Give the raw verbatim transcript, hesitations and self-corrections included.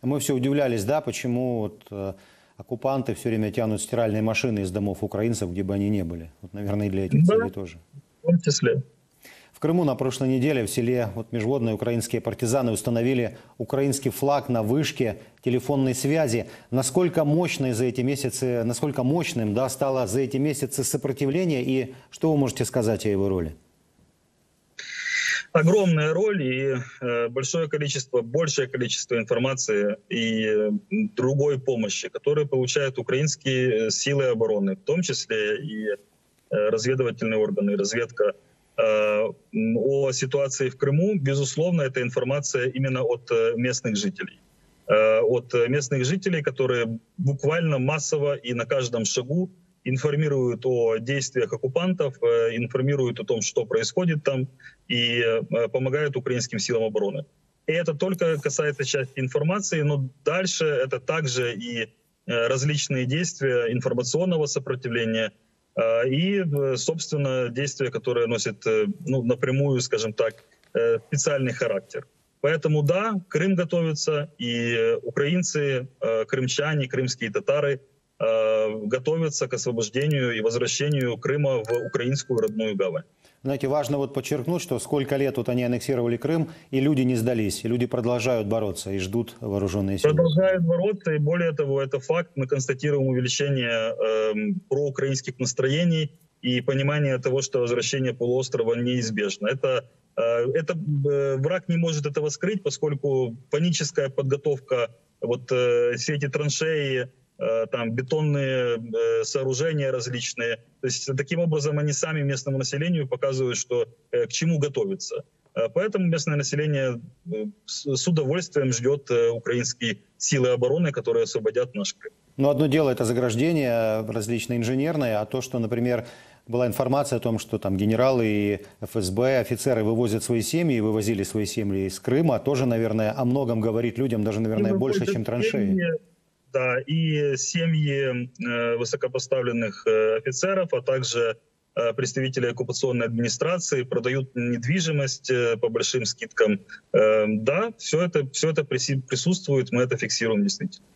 Мы все удивлялись, да, почему вот, э, оккупанты все время тянут стиральные машины из домов украинцев, где бы они ни были. Вот, наверное, и для этих Да, целей тоже. в том числе. В Крыму на прошлой неделе в селе вот, Межводные украинские партизаны установили украинский флаг на вышке телефонной связи. Насколько мощной за эти месяцы, насколько мощным, да, стало за эти месяцы сопротивление, и что вы можете сказать о его роли? Огромная роль и э, большое количество, большее количество информации и э, другой помощи, которые получают украинские силы обороны, в том числе и э, разведывательные органы, разведка. Э, о ситуации в Крыму, безусловно, это информация именно от местных жителей. Э, от местных жителей, которые буквально массово и на каждом шагу информируют о действиях оккупантов, информируют о том, что происходит там, и помогают украинским силам обороны. И это только касается части информации, но дальше это также и различные действия информационного сопротивления и, собственно, действия, которые носят, ну, напрямую, скажем так, специальный характер. Поэтому да, Крым готовится, и украинцы, крымчане, крымские татары готовятся к освобождению и возвращению Крыма в украинскую родную гавань. Знаете, важно вот подчеркнуть, что сколько лет вот они аннексировали Крым, и люди не сдались, и люди продолжают бороться и ждут вооруженные силы. Продолжают бороться, и более того, это факт. Мы констатируем увеличение э, проукраинских настроений и понимание того, что возвращение полуострова неизбежно. Это, э, это э, враг не может этого скрыть, поскольку паническая подготовка, вот э, все эти траншеи, там бетонные сооружения различные. То есть таким образом они сами местному населению показывают, что к чему готовиться. Поэтому местное население с удовольствием ждет украинские силы обороны, которые освободят наш Крым. Но одно дело это заграждение различные инженерные, а то, что, например, была информация о том, что там генералы и эф эс бэ, офицеры вывозят свои семьи, вывозили свои семьи из Крыма, тоже, наверное, о многом говорит людям, даже, наверное, больше, чем траншеи. Да, и семьи э, высокопоставленных э, офицеров, а также э, представители оккупационной администрации продают недвижимость э, по большим скидкам. Э, да, все это, все это присутствует, мы это фиксируем действительно.